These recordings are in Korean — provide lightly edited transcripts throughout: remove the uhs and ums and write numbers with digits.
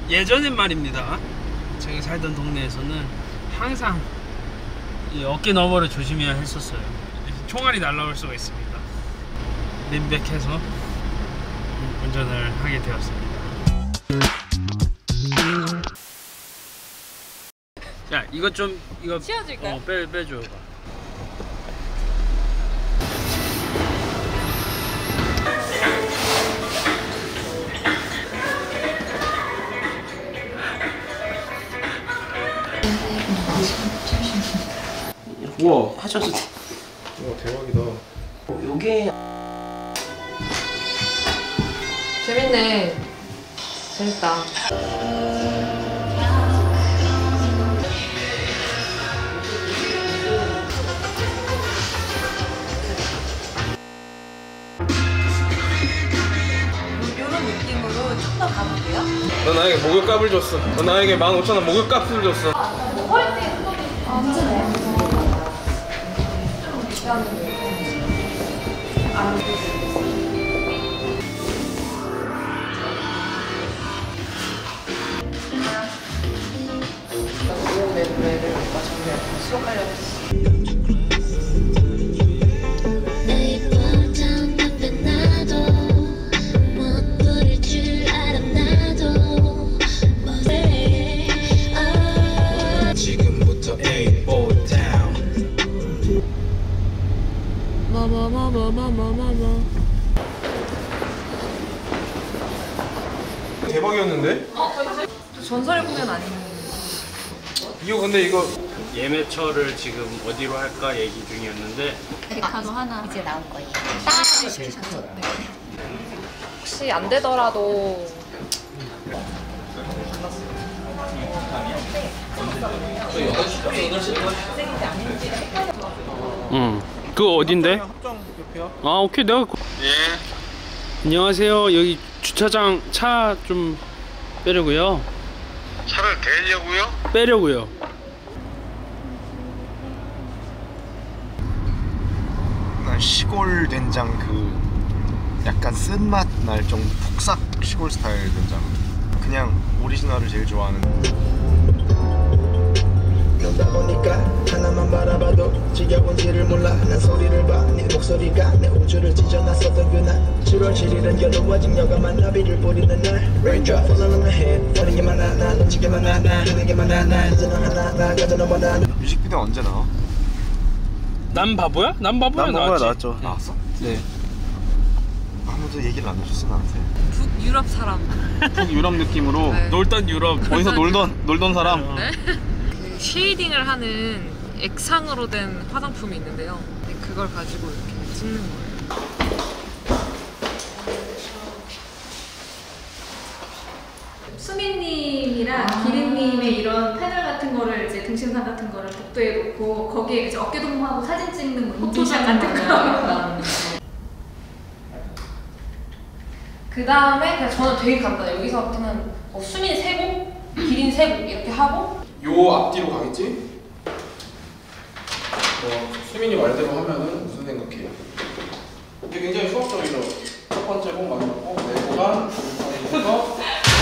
예전엔 말입니다, 제가 살던 동네에서는 항상 이 어깨 너머를 조심해야 했었어요. 총알이 날라올 수가 있습니다. 민백해서 운전을 하게 되었습니다. 자, 이거 좀 이거 치워줄까요? 빼줘 봐. 우와, 하셔도 돼. 우와 대박이다. 요게 재밌네. 재밌다. 이런 느낌으로 좀 더 가볼게요. 너 나에게 목욕값을 줬어. 너 나에게 15,000원 목욕값을 줬어. 내 노래를 오빠 정리하고 수록하려고 했어. 지금부터 8 down. 대박이었는데? 전설의 공연 아니에요? 이거 근데 이거 예매처를 지금 어디로 할까 얘기 중이었는데 백화도 하나 이제 나올 거예요. 혹시 안 되더라도 그거 어딘데? 합정 옆이야. 아, 오케이. 내가 안녕하세요. 여기 주차장 차 좀 빼려고요. 차를 대려고요? 빼려고요. 난 시골 된장 그 약간 쓴맛 날 정도 폭삭 시골 스타일 된장. 그냥 오리지널을 제일 좋아하는. 그러다 보니까 하나만 바라봐도 지겨운지를 몰라. 난 소리를 봐 네 목소리가 내 우주를 찢어놨었던 그날 7월 7일은 여름워진 여감한 나비를 뿌리는 날 Raindrop falling on my head 버린 게 많아 나 놓친 게 많아 나 하는 게 많아 나 이제 너 하나 나 가져 너만 나 뮤직비디오 언제 나와? 난 바보야? 난 바보야 나왔죠. 네. 나왔어? 네. 아무도 얘기를 안 해줬어 나한테. 북유럽 사람. 북유럽 느낌으로 네. 놀던 유럽. 어디서 놀던 사람. 네? 그 쉐이딩을 하는 액상으로 된 화장품이 있는데요. 그걸 가지고 이렇게 찍는 거예요. 수민님이랑 기린님의 이런 패널 같은 거를 이제 등심상 같은 거를 복도에 놓고 거기에 이제 어깨 동무하고 사진 찍는 뭐 포토샵 같은 거. 그 다음에 그냥 저는 되게 간단해요. 여기서부터는 수민 3곡, 기린 3곡 이렇게 하고 요 앞뒤로 가겠지? 수민이 말대로 하면은 무슨 생각해요? 이게 굉장히 수학적이죠. 첫 번째 곡 마지막 곡 내고간 이어서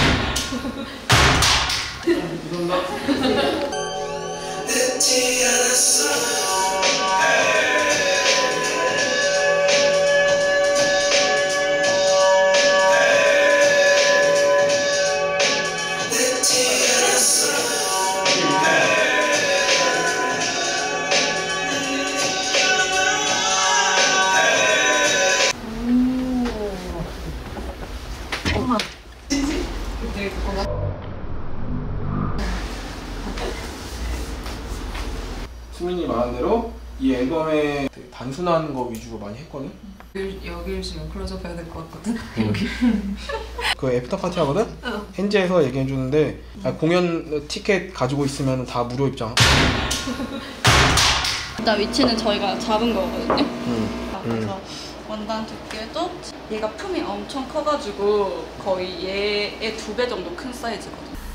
수민이 말한 대로 이 앨범에 되게 단순한 거 위주로 많이 했거든? 여기를 지금 클로즈업 해야 될 것 같거든. 그 애프터 파티 하거든? 현지에서 얘기해 주는데 공연 티켓 가지고 있으면 다 무료 입장. 일단 위치는 저희가 잡은 거거든요. 그래서 원단 두께도 얘가 품이 엄청 커가지고 거의 얘의 2배 정도 큰 사이즈거든요.